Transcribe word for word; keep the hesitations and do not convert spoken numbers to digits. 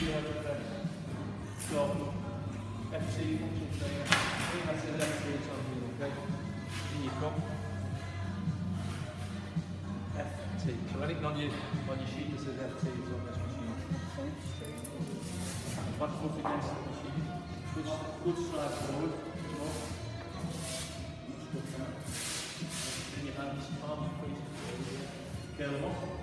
the other press. So, F T, one, two, three. I think that's it, F T, it's on you, okay? In you come. F T. So anything on your, on your sheet that says F T is on this machine. One foot against the machine. Good, good stride forward. Bring your hands, arms, feet, curl them up.